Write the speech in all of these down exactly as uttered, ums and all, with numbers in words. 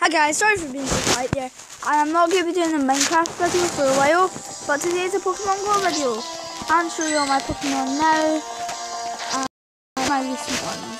Hi guys, sorry for being so quiet there. I'm not going to be doing a Minecraft video for a while, but today's a Pokemon Go video. I'll show you all my Pokemon now and my recent ones.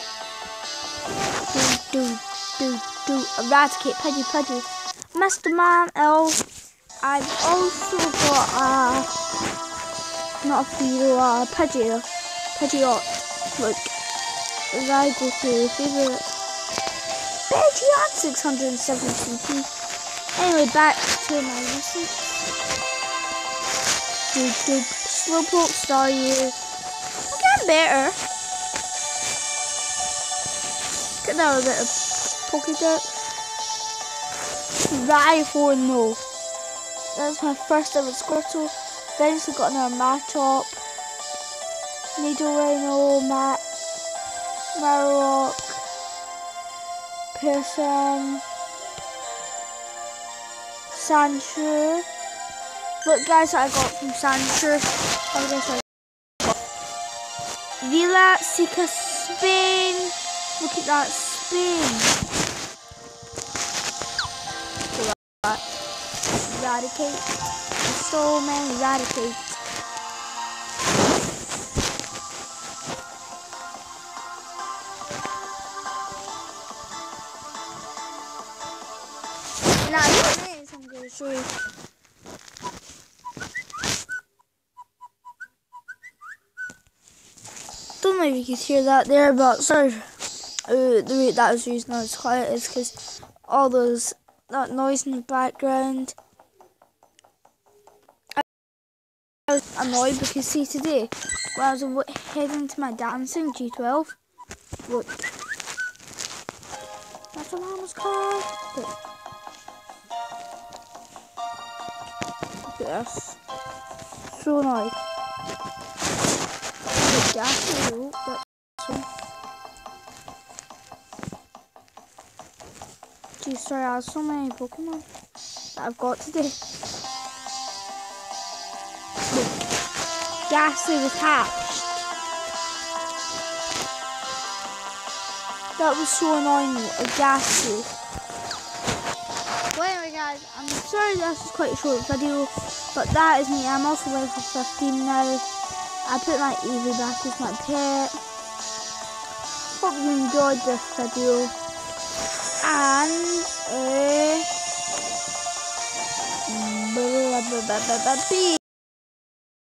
Do, do, do, do, Eradicate, Pidgey, Pidgey, Mister Man, Elf. I've also got a, not a Fearow, a Pidgey, Pidgeot. Look, as I go through favourite. Pidgey at six hundred seventy C P. Anyway, back to my recent. Doop doop. Slowpoke, Staryu. I'm getting better. Get that a bit of Pokédex. Rhyhorn, no. That's my first ever Squirtle. Eventually got another Machop. Nidoray, no. Mat. Marowak. Pearson, Sandshrew. Look guys, what I got from Sandshrew. Oh, guess what I got. Vila, Sika, Spain. Look at that, Spain. So that. Eradicate. There's so many Eradicate. Now, this I'm going to show you. Don't know if you can hear that there, but sorry. Uh, the rate that was used now is quiet is because all those that noise in the background. I was annoyed because see today when I was heading to my dancing G twelve. Look, that's a llama's car. Look. Yes. So annoyed. The gas is that's so. Gee, sorry, I have so many Pokemon that I've got today. Ghastly was hatched. That was so annoying, a Ghastly. Well, anyway guys, I'm sorry this is quite a short video, but that is me. I'm also level fifteen now. I put my Eevee back as my pet. Hope you enjoyed this video. And uh, blah, blah, blah, blah, blah, blah.